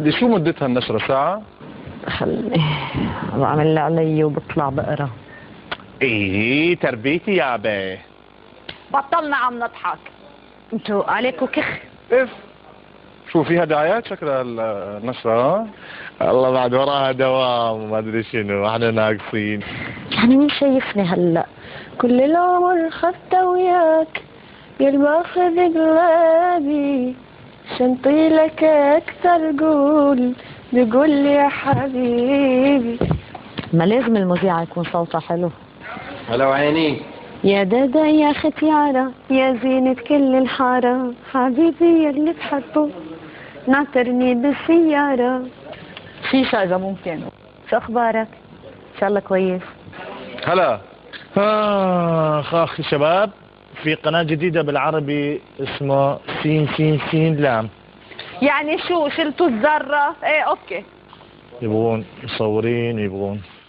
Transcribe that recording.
دي شو مدتها النشرة، ساعة؟ خلني بعمل اللي علي وبطلع بقرا. ايه تربيتي يا بيه. بطلنا عم نضحك، انتوا عليكوا كخ. اف شو فيها دعايات شكلها النشرة؟ الله بعد وراها دوام ما ادري شنو، احنا ناقصين. يعني مين شايفني هلا؟ كل العمر خدته وياك يا باخذ قلبي، شنطي لك اكثر قول بقول لي يا حبيبي. ما لازم المذيعة يكون صوتها حلو. هلا وعيني يا دادا يا ختيارة يا زينة كل الحارة، حبيبي يلي بحبه ناطرني بالسيارة. شيشة إذا ممكن. شو أخبارك؟ إن شاء الله كويس. هلا. اخ شباب، في قناة جديدة بالعربي اسمه سين سين سين لام. يعني شو شلتوا الذرة؟ ايه اوكي. يبغون مصورين، يبغون